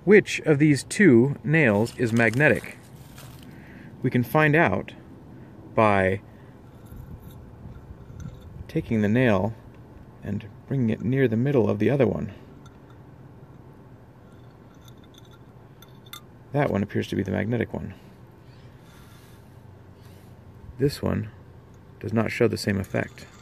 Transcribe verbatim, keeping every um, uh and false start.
Which of these two nails is magnetic? We can find out by taking the nail and bringing it near the middle of the other one. That one appears to be the magnetic one. This one does not show the same effect.